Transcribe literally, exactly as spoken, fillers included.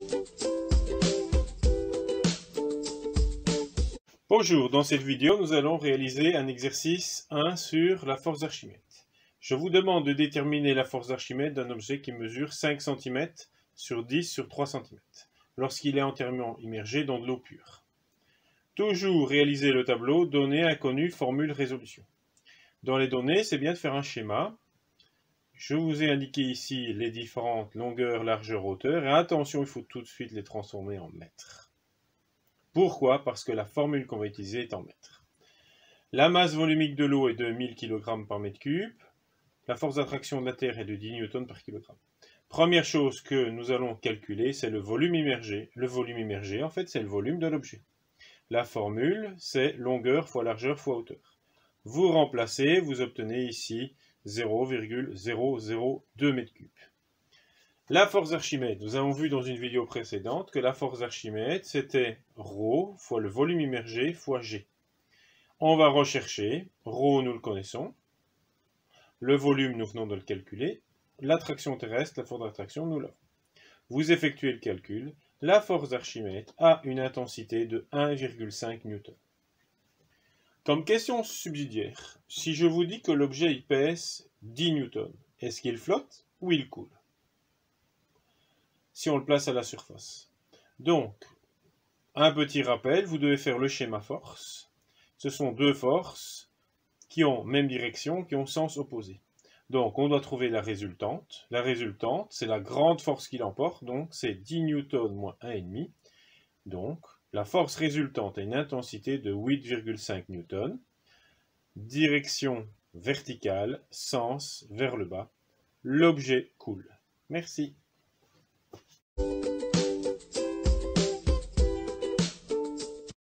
Bonjour, dans cette vidéo, nous allons réaliser un exercice un sur la force d'Archimède. Je vous demande de déterminer la force d'Archimède d'un objet qui mesure cinq centimètres sur dix sur trois centimètres, lorsqu'il est entièrement immergé dans de l'eau pure. Toujours réaliser le tableau, données inconnues, formule, résolution. Dans les données, c'est bien de faire un schéma. Je vous ai indiqué ici les différentes longueurs, largeurs, hauteurs, et attention, il faut tout de suite les transformer en mètres. Pourquoi? Parce que la formule qu'on va utiliser est en mètres. La masse volumique de l'eau est de mille kilogrammes par mètre cube. La force d'attraction de la Terre est de dix newtons par kilogramme. Première chose que nous allons calculer, c'est le volume immergé. Le volume immergé, en fait, c'est le volume de l'objet. La formule, c'est longueur fois largeur fois hauteur. Vous remplacez, vous obtenez ici zéro virgule zéro zéro deux mètres cubes. La force d'Archimède, nous avons vu dans une vidéo précédente que la force d'Archimède, c'était ρ fois le volume immergé fois G. On va rechercher, ρ nous le connaissons, le volume nous venons de le calculer, l'attraction terrestre, la force d'attraction nous l'avons. Vous effectuez le calcul, la force d'Archimède a une intensité de un virgule cinq newton. Comme question subsidiaire, si je vous dis que l'objet il pèse dix newtons, est-ce qu'il flotte ou il coule? Si on le place à la surface. Donc, un petit rappel, vous devez faire le schéma force. Ce sont deux forces qui ont même direction, qui ont sens opposé. Donc, on doit trouver la résultante. La résultante, c'est la grande force qui l'emporte, donc c'est dix newtons moins un virgule cinq. Donc, la force résultante a une intensité de huit virgule cinq newtons. Direction verticale, sens vers le bas. L'objet coule. Merci.